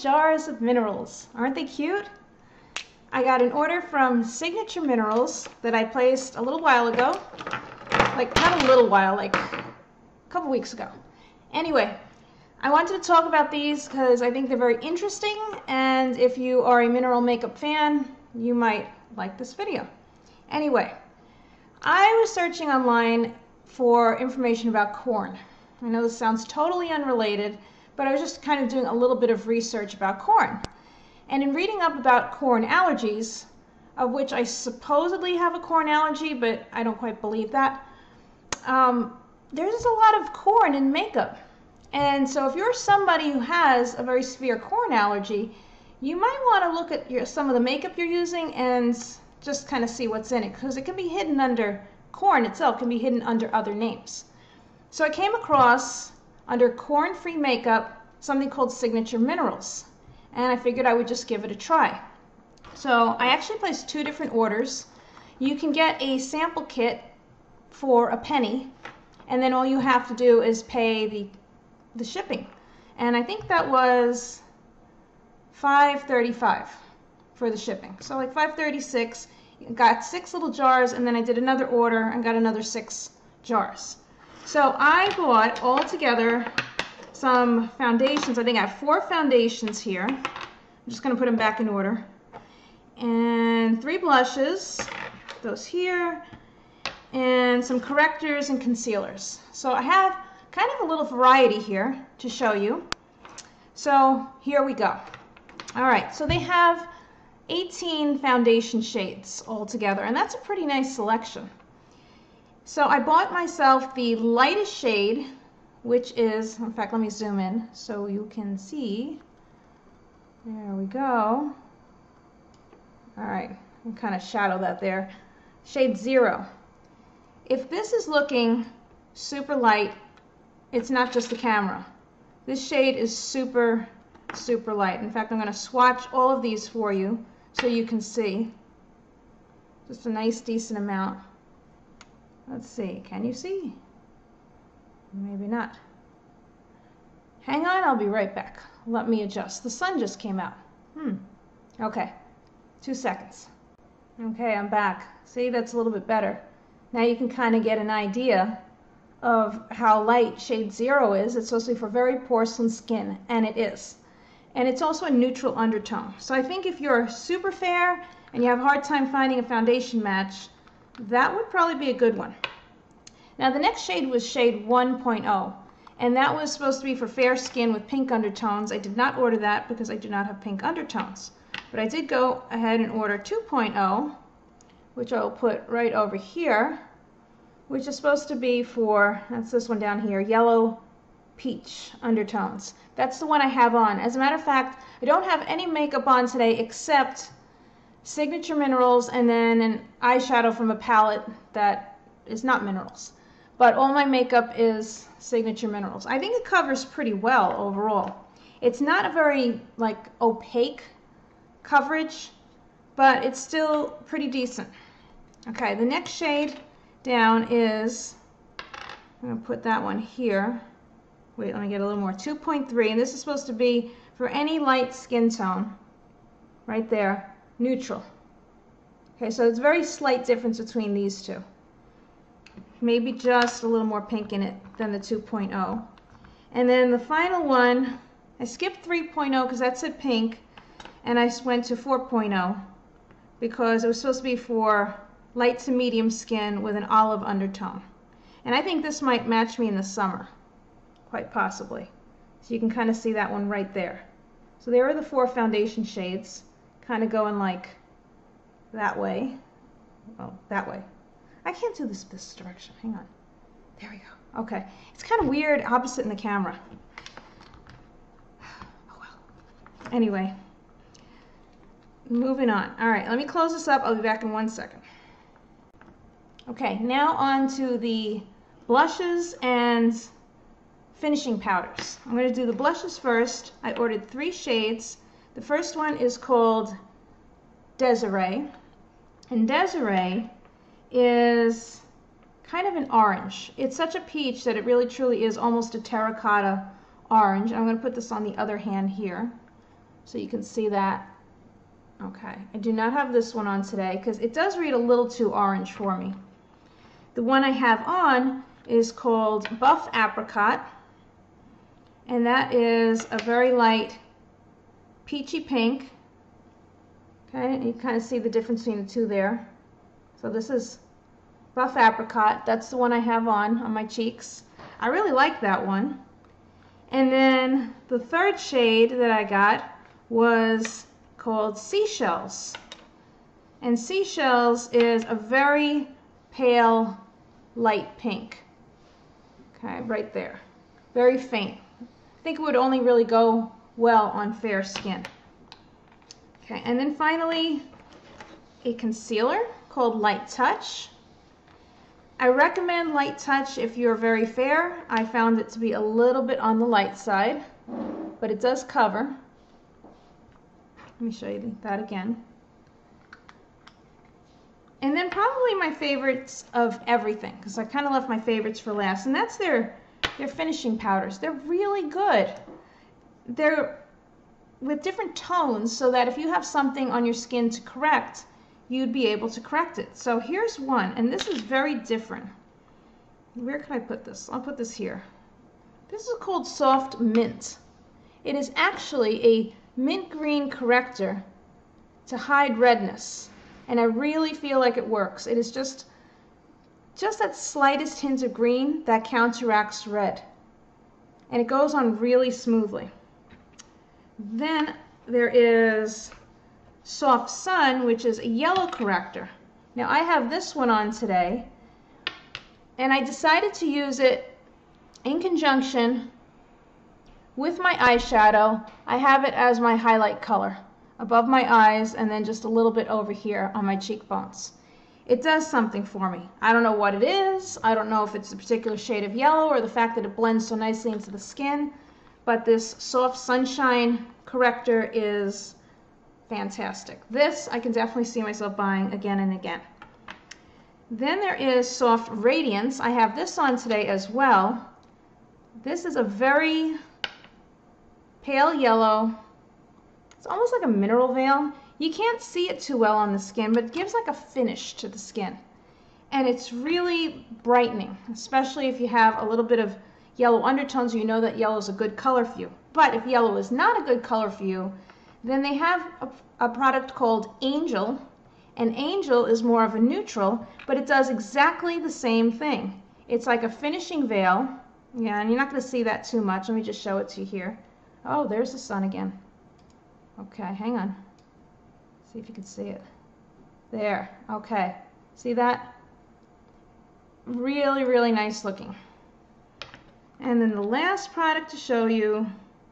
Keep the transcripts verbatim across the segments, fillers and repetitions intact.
jars of minerals. Aren't they cute? I got an order from Signature Minerals that I placed a little while ago. Like, not a little while, like a couple weeks ago. Anyway, I wanted to talk about these because I think they're very interesting, and if you are a mineral makeup fan, you might like this video. Anyway, I was searching online for information about corn. I know this sounds totally unrelated, but I was just kind of doing a little bit of research about corn. And in reading up about corn allergies, of which I supposedly have a corn allergy, but I don't quite believe that, um, there's a lot of corn in makeup. And so if you're somebody who has a very severe corn allergy, you might want to look at your, some of the makeup you're using and just kind of see what's in it, because it can be hidden under, corn itself can be hidden under other names. So I came across, under corn-free makeup, something called Signature Minerals. And I figured I would just give it a try. So I actually placed two different orders. You can get a sample kit for a penny, and then all you have to do is pay the, the shipping. And I think that was five thirty-five for the shipping. So like five thirty-six, got six little jars, and then I did another order and got another six jars. So I bought all together some foundations. I think I have four foundations here. I'm just going to put them back in order. And three blushes, those here, and some correctors and concealers. So I have kind of a little variety here to show you. So here we go. All right, so they have eighteen foundation shades all together, and that's a pretty nice selection. So I bought myself the lightest shade, which is, in fact, let me zoom in so you can see. There we go. All right, I'll kind of shadow that there. Shade zero. If this is looking super light, it's not just the camera. This shade is super, super light. In fact, I'm going to swatch all of these for you so you can see. Just a nice, decent amount. Let's see, can you see? Maybe not. Hang on, I'll be right back. Let me adjust. The sun just came out. Hmm. Okay, two seconds. Okay, I'm back. See, that's a little bit better. Now you can kind of get an idea of how light shade zero is. It's supposed to be for very porcelain skin, and it is. And it's also a neutral undertone. So I think if you're super fair and you have a hard time finding a foundation match, that would probably be a good one. Now the next shade was shade one point oh, and that was supposed to be for fair skin with pink undertones. I did not order that because I do not have pink undertones. But I did go ahead and order two point oh, which I'll put right over here, which is supposed to be for, that's this one down here, yellow peach undertones. That's the one I have on. As a matter of fact, I don't have any makeup on today except Signature Minerals and then an eyeshadow from a palette that is not minerals. But all my makeup is Signature Minerals. I think it covers pretty well overall. It's not a very like opaque coverage, but it's still pretty decent. Okay, the next shade down is, I'm going to put that one here. Wait, let me get a little more. two point three, and this is supposed to be for any light skin tone. Right there, neutral. Okay, so it's a very slight difference between these two. Maybe just a little more pink in it than the two point oh. And then the final one, I skipped three point oh because that said pink, and I went to four point oh because it was supposed to be for light to medium skin with an olive undertone. And I think this might match me in the summer, quite possibly. So you can kind of see that one right there. So there are the four foundation shades, kind of going like that way. Oh, that way. I can't do this this direction. Hang on. There we go. Okay. It's kind of weird, opposite in the camera. Oh well. Anyway, moving on. All right, let me close this up. I'll be back in one second. Okay, now on to the blushes and finishing powders. I'm going to do the blushes first. I ordered three shades. The first one is called Desiree. And Desiree is kind of an orange. It's such a peach that it really truly is almost a terracotta orange. I'm going to put this on the other hand here so you can see that. Okay, I do not have this one on today because it does read a little too orange for me. The one I have on is called Buff Apricot, and that is a very light peachy pink. Okay, and you kind of see the difference between the two there. So this is Buff Apricot. That's the one I have on on my cheeks. I really like that one. And then the third shade that I got was called Seashells. And Seashells is a very pale light pink. Okay, right there. Very faint. I think it would only really go well on fair skin. Okay, and then finally a concealer called Light Touch. I recommend Light Touch if you're very fair. I found it to be a little bit on the light side, but it does cover. Let me show you that again. And then probably my favorites of everything, because I kind of left my favorites for last, and that's their, their finishing powders. They're really good. They're with different tones so that if you have something on your skin to correct, you'd be able to correct it. So here's one, and this is very different. Where can I put this? I'll put this here. This is called Soft Mint. It is actually a mint green corrector to hide redness, and I really feel like it works. It is just just that slightest hint of green that counteracts red, and it goes on really smoothly. Then there is Soft Sun, which is a yellow corrector. Now I have this one on today, and I decided to use it in conjunction with my eyeshadow. I have it as my highlight color above my eyes and then just a little bit over here on my cheekbones. It does something for me. I don't know what it is. I don't know if it's a particular shade of yellow or the fact that it blends so nicely into the skin, but this Soft Sunshine corrector is fantastic. This I can definitely see myself buying again and again. Then there is Soft Radiance. I have this on today as well. This is a very pale yellow. It's almost like a mineral veil. You can't see it too well on the skin, but it gives like a finish to the skin. And it's really brightening, especially if you have a little bit of yellow undertones, you know that yellow is a good color for you. But if yellow is not a good color for you, then they have a, a product called Angel, and Angel is more of a neutral, but it does exactly the same thing. It's like a finishing veil. Yeah, and you're not going to see that too much. Let me just show it to you here. Oh, there's the sun again. Okay, hang on. See if you can see it. There. Okay. See that? Really, really nice looking. And then the last product to show you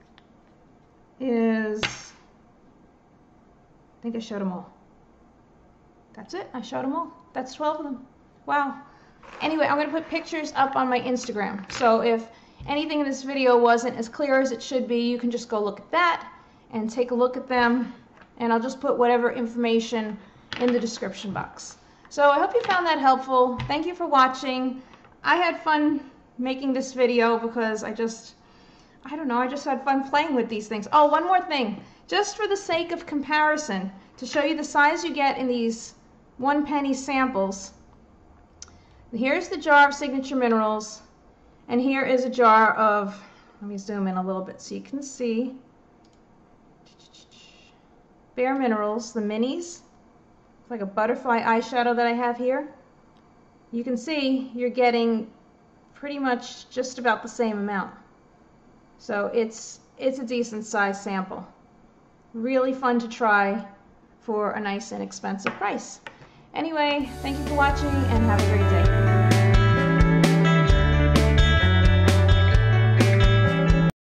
is, I think I showed them all. That's it. I showed them all. That's twelve of them. Wow. Anyway, I'm going to put pictures up on my Instagram. So if anything in this video wasn't as clear as it should be, you can just go look at that and take a look at them. And I'll just put whatever information in the description box. So I hope you found that helpful. Thank you for watching. I had fun making this video because I just, I don't know, I just had fun playing with these things. Oh, one more thing. Just for the sake of comparison, to show you the size you get in these one penny samples, here's the jar of Signature Minerals, and here is a jar of, let me zoom in a little bit so you can see, Bare Minerals, the minis. It's like a butterfly eyeshadow that I have here. You can see you're getting pretty much just about the same amount. So it's, it's a decent size sample. Really fun to try for a nice inexpensive price. Anyway, thank you for watching and have a great day.